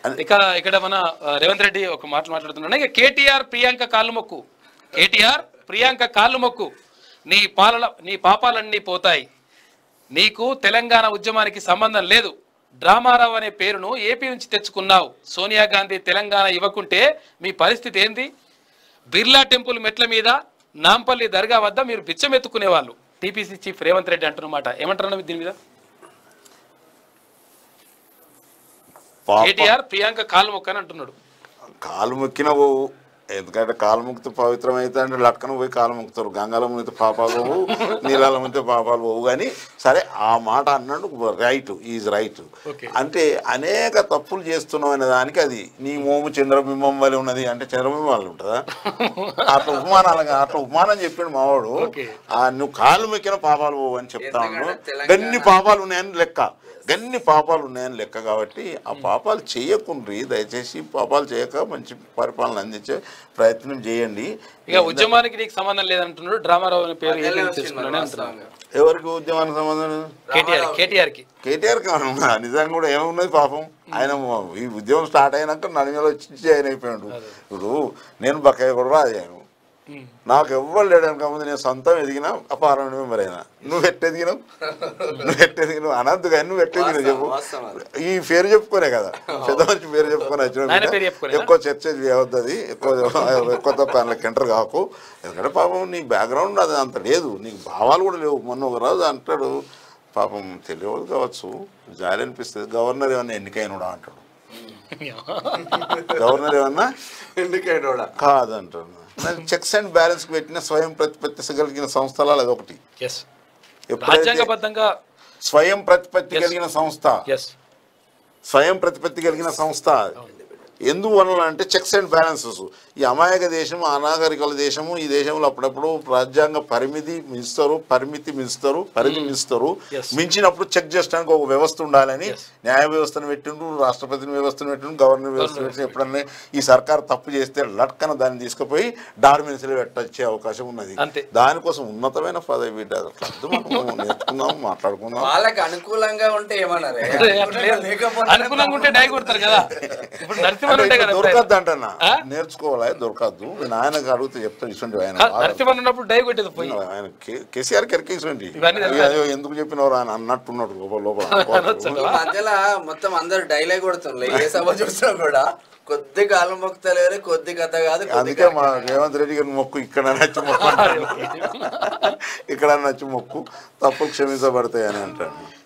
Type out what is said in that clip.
ఇక ఇక్కడ మన రేవంత్ రెడ్డి ఒక మాట్లాడుతున్నాడు. ఇక కేటీఆర్ ప్రియాంక కాళ్ళు మొక్కు, కేటీఆర్ ప్రియాంక కాళ్ళు మొక్కు, నీ పాపాలన్నీ పోతాయి, నీకు తెలంగాణ ఉద్యమానికి సంబంధం లేదు, డ్రామారావు అనే పేరును ఏపీ నుంచి తెచ్చుకున్నావు, సోనియా గాంధీ తెలంగాణ ఇవ్వకుంటే మీ పరిస్థితి ఏంది, బిర్లా టెంపుల్ మెట్ల మీద నాంపల్లి దర్గా వద్ద మీరు బిచ్చమెత్తుకునేవాళ్ళు, టీపీసీ చీఫ్ రేవంత్ రెడ్డి అంటున్నమాట. ఏమంటారు దీని మీద? కేటీఆర్ ప్రియాంక కాలు మొక్కని అంటున్నాడు. కాలు మొక్కిన పోవు, ఎందుకంటే కాలు మొక్కితే పవిత్రం అయితే అంటే లక్కన పోయి కాలు మొక్కుతారు. గంగాల మునితే పాపాలు పోవు, నీళ్ళ మునితే పాపాలు పోవు. కానీ సరే ఆ మాట అన్నాడు, రైట్ ఈజ్ రైట్. అంటే అనేక తప్పులు చేస్తున్నావు అనే దానికి అది నీ మోము చంద్రబింబం వల్ల ఉన్నది అంటే చంద్రబింబం వల్ల ఉంటుందా? అట్లా ఉపమానాలుగా అట్లా ఉపమానం చెప్పాడు మావాడు. నువ్వు కాలు మొక్కిన పాపాలు పోవు అని చెప్తా ఉన్నావు. గన్ని పాపాలు ఉన్నాయని లెక్క, గన్ని పాపాలు ఉన్నాయని లెక్క. కాబట్టి ఆ పాపాలు చేయకుండ్రి, దయచేసి పాపాలు చేయక మంచి పరిపాలన అందించే ప్రయత్నం చేయండి. ఇక ఉద్యమానికి నీకు సంబంధం లేదంటున్నాడు, డ్రామారావు అనే పేరు అంటున్నాడు. ఎవరికి ఉద్యమానికి సంబంధం? కేటీఆర్ కానున్నా నిజంగా కూడా ఏమున్నది పాపం. ఆయన ఈ ఉద్యమం స్టార్ట్ అయినాక నడిమేలో వచ్చి ఆయన అయిపోయాడు. ఇప్పుడు నేను బకాయి కూడా రాజాను, నాకు ఎవ్వరు లేడానికి ముందు నేను సొంతం ఎదిగినా పార్లమెంట్ మెంబర్ అయినా. నువ్వు ఎట్టెదిగినావు అనద్దు కానీ నువ్వు ఎట్టెదిగినావు చెప్పు. ఈ పేరు చెప్పుకోనే కదా, పెద్ద మనిషి పేరు చెప్పుకొని వచ్చిన ఎక్కువ చర్చ అవుతుంది, ఎక్కువ తప్ప అందులోకి ఎంటర్ కాకు. ఎందుకంటే పాపం నీ బ్యాక్గ్రౌండ్ అది అంత లేదు, నీకు భావాలు కూడా లేవు. మొన్న ఒక రోజు అంటాడు, పాపం తెలియదు కావచ్చు, జాలి అనిపిస్తుంది, గవర్నర్ ఏమన్నా ఎన్నికైనడా అంటాడు. గవర్నర్ ఏమన్నా ఎన్నికైనడా కాదంటాడు. చెక్స్ అండ్ బ్యాలెన్స్ పెట్టిన స్వయం ప్రతిపత్తి కలిగిన సంస్థలలో అదొకటి. రాజ్యాంగబద్ధంగా స్వయం ప్రతిపత్తి కలిగిన సంస్థ, స్వయం ప్రతిపత్తి కలిగిన సంస్థ ఎందువలన అంటే చెక్స్ అండ్ బ్యాలెన్సెస్. ఈ అమాయక దేశం, అనాగరికల దేశము, ఈ దేశంలో అప్పుడప్పుడు రాజ్యాంగ పరిమితి మించుతారు, పరిధి మించుతారు. మించినప్పుడు చెక్ చేయడానికి ఒక వ్యవస్థ ఉండాలని న్యాయ వ్యవస్థను పెట్టిండు, రాష్ట్రపతిని వ్యవస్థను పెట్టిండు, గవర్నర్ వ్యవస్థను పెట్టిండు. ఎప్పుడన్నా ఈ సర్కార్ తప్పు చేస్తే లట్కన దాన్ని తీసుకుపోయి డార్మిన్స్లో పెట్టొచ్చే అవకాశం ఉన్నది. దానికోసం ఉన్నతమైన పదవి నేర్చుకుందాం, మాట్లాడుకుందాం. వాళ్ళకి అనుకూలంగా ఉంటే ఏమన్నారు, అనుకూలంగా ఉంటే డై కొడతారు కదా. దొరకద్దు అంటన్నా, నేర్చుకోవాలి, దొరకద్దు. నాయనకు అడిగితే చెప్తాను ఇటువంటి. ఆయన కేసీఆర్ కెరకే ఇటువంటి ఎందుకు చెప్పినవారు ఆయన అన్నట్టున్నాడు లోపల. మధ్యలో మొత్తం అందరు డైలాగ్ కొడుతున్నారు, ఏ సభ చూసినా కూడా కొద్ది కాలం మొక్కుతలేరు, కొద్ది కథ కాదు. అందుకే మా రేవంత్ రెడ్డి గారి మొక్కు ఇక్కడ నచ్చి మొక్కు, ఇక్కడ నచ్చి మొక్కు, తప్పులు క్షమించబడతాయి అని అంటాడు.